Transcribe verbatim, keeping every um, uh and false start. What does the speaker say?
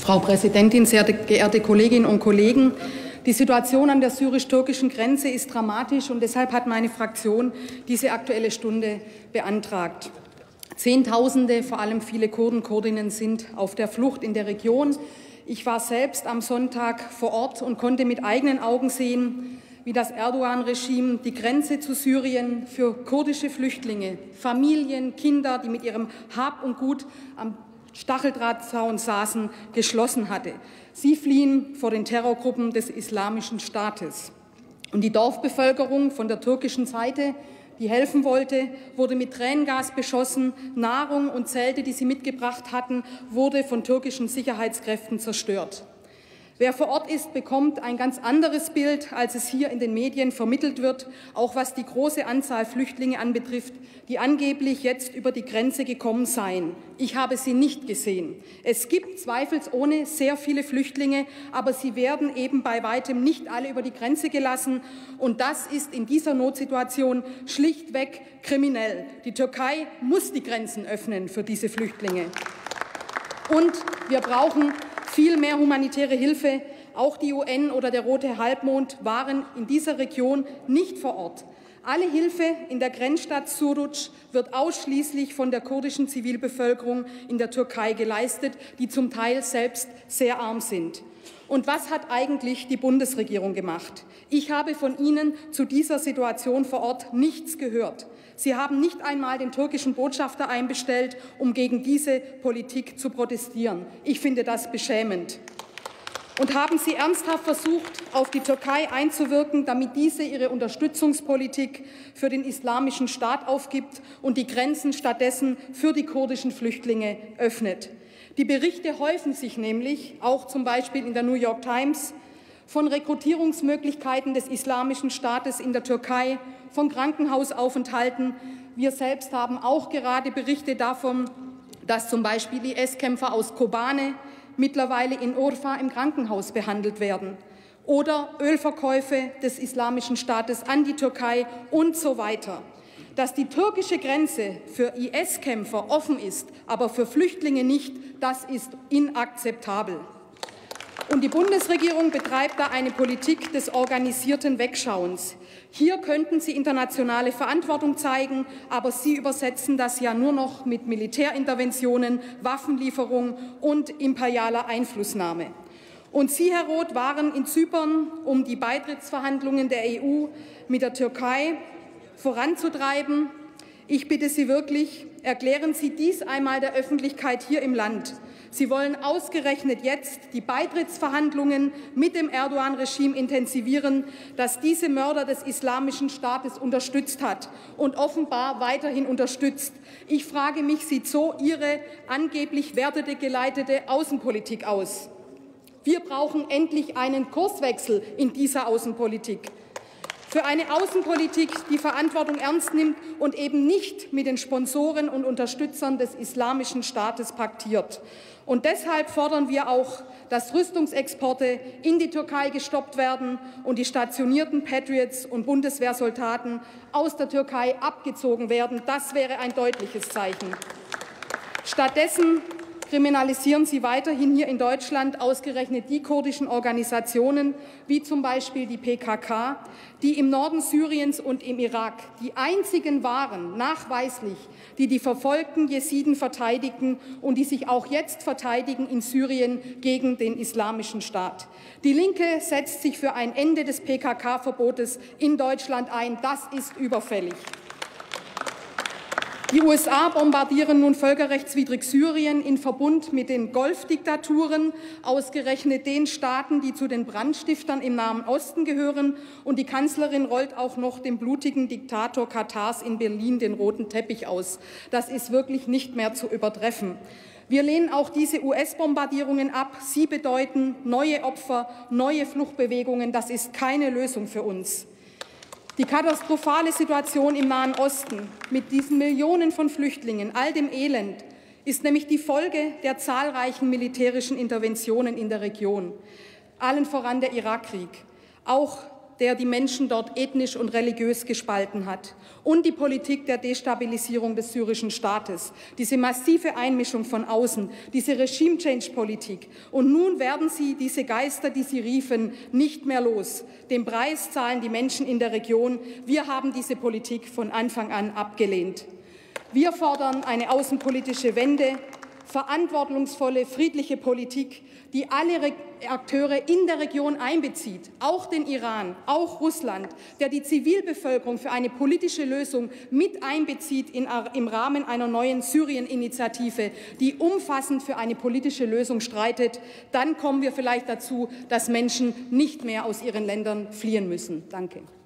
Frau Präsidentin, sehr geehrte Kolleginnen und Kollegen! Die Situation an der syrisch-türkischen Grenze ist dramatisch, und deshalb hat meine Fraktion diese Aktuelle Stunde beantragt. Zehntausende, vor allem viele Kurden, Kurdinnen, sind auf der Flucht in der Region. Ich war selbst am Sonntag vor Ort und konnte mit eigenen Augen sehen, wie das Erdogan-Regime die Grenze zu Syrien für kurdische Flüchtlinge, Familien, Kinder, die mit ihrem Hab und Gut am Stacheldrahtzaun saßen, geschlossen hatte. Sie fliehen vor den Terrorgruppen des Islamischen Staates. Und die Dorfbevölkerung von der türkischen Seite, die helfen wollte, wurde mit Tränengas beschossen. Nahrung und Zelte, die sie mitgebracht hatten, wurde von türkischen Sicherheitskräften zerstört. Wer vor Ort ist, bekommt ein ganz anderes Bild, als es hier in den Medien vermittelt wird, auch was die große Anzahl Flüchtlinge anbetrifft, die angeblich jetzt über die Grenze gekommen seien. Ich habe sie nicht gesehen. Es gibt zweifelsohne sehr viele Flüchtlinge, aber sie werden eben bei weitem nicht alle über die Grenze gelassen. Und das ist in dieser Notsituation schlichtweg kriminell. Die Türkei muss die Grenzen öffnen für diese Flüchtlinge. Und wir brauchen viel mehr humanitäre Hilfe. Auch die U N oder der Rote Halbmond waren in dieser Region nicht vor Ort. Alle Hilfe in der Grenzstadt Suruç wird ausschließlich von der kurdischen Zivilbevölkerung in der Türkei geleistet, die zum Teil selbst sehr arm sind. Und was hat eigentlich die Bundesregierung gemacht? Ich habe von Ihnen zu dieser Situation vor Ort nichts gehört. Sie haben nicht einmal den türkischen Botschafter einbestellt, um gegen diese Politik zu protestieren. Ich finde das beschämend. Und haben Sie ernsthaft versucht, auf die Türkei einzuwirken, damit diese ihre Unterstützungspolitik für den Islamischen Staat aufgibt und die Grenzen stattdessen für die kurdischen Flüchtlinge öffnet? Die Berichte häufen sich nämlich, auch zum Beispiel in der New York Times, von Rekrutierungsmöglichkeiten des Islamischen Staates in der Türkei, von Krankenhausaufenthalten. Wir selbst haben auch gerade Berichte davon, dass zum Beispiel I S-Kämpfer aus Kobane mittlerweile in Urfa im Krankenhaus behandelt werden. Oder Ölverkäufe des Islamischen Staates an die Türkei und so weiter. Dass die türkische Grenze für I S-Kämpfer offen ist, aber für Flüchtlinge nicht, das ist inakzeptabel. Und die Bundesregierung betreibt da eine Politik des organisierten Wegschauens. Hier könnten Sie internationale Verantwortung zeigen, aber Sie übersetzen das ja nur noch mit Militärinterventionen, Waffenlieferung und imperialer Einflussnahme. Und Sie, Herr Roth, waren in Zypern, um die Beitrittsverhandlungen der E U mit der Türkei voranzutreiben. Ich bitte Sie wirklich, erklären Sie dies einmal der Öffentlichkeit hier im Land. Sie wollen ausgerechnet jetzt die Beitrittsverhandlungen mit dem Erdogan-Regime intensivieren, das diese Mörder des Islamischen Staates unterstützt hat und offenbar weiterhin unterstützt. Ich frage mich, sieht so Ihre angeblich wertegeleitete Außenpolitik aus? Wir brauchen endlich einen Kurswechsel in dieser Außenpolitik. Für eine Außenpolitik, die Verantwortung ernst nimmt und eben nicht mit den Sponsoren und Unterstützern des Islamischen Staates paktiert. Und deshalb fordern wir auch, dass Rüstungsexporte in die Türkei gestoppt werden und die stationierten Patriots und Bundeswehrsoldaten aus der Türkei abgezogen werden. Das wäre ein deutliches Zeichen. Stattdessen kriminalisieren Sie weiterhin hier in Deutschland ausgerechnet die kurdischen Organisationen, wie zum Beispiel die P K K, die im Norden Syriens und im Irak die einzigen waren, nachweislich, die die verfolgten Jesiden verteidigten und die sich auch jetzt verteidigen in Syrien gegen den Islamischen Staat. Die Linke setzt sich für ein Ende des P K K-Verbotes in Deutschland ein. Das ist überfällig. Die U S A bombardieren nun völkerrechtswidrig Syrien in Verbund mit den Golfdiktaturen, ausgerechnet den Staaten, die zu den Brandstiftern im Nahen Osten gehören. Und die Kanzlerin rollt auch noch dem blutigen Diktator Katars in Berlin den roten Teppich aus. Das ist wirklich nicht mehr zu übertreffen. Wir lehnen auch diese U S-Bombardierungen ab. Sie bedeuten neue Opfer, neue Fluchtbewegungen. Das ist keine Lösung für uns. Die katastrophale Situation im Nahen Osten mit diesen Millionen von Flüchtlingen, all dem Elend, ist nämlich die Folge der zahlreichen militärischen Interventionen in der Region, allen voran der Irakkrieg. Auch der die Menschen dort ethnisch und religiös gespalten hat, und die Politik der Destabilisierung des syrischen Staates, diese massive Einmischung von außen, diese Regime-Change-Politik. Und nun werden sie, diese Geister, die sie riefen, nicht mehr los. Den Preis zahlen die Menschen in der Region. Wir haben diese Politik von Anfang an abgelehnt. Wir fordern eine außenpolitische Wende, verantwortungsvolle, friedliche Politik, die alle Akteure in der Region einbezieht, auch den Iran, auch Russland, der die Zivilbevölkerung für eine politische Lösung mit einbezieht in, im Rahmen einer neuen Syrien-Initiative, die umfassend für eine politische Lösung streitet. Dann kommen wir vielleicht dazu, dass Menschen nicht mehr aus ihren Ländern fliehen müssen. Danke.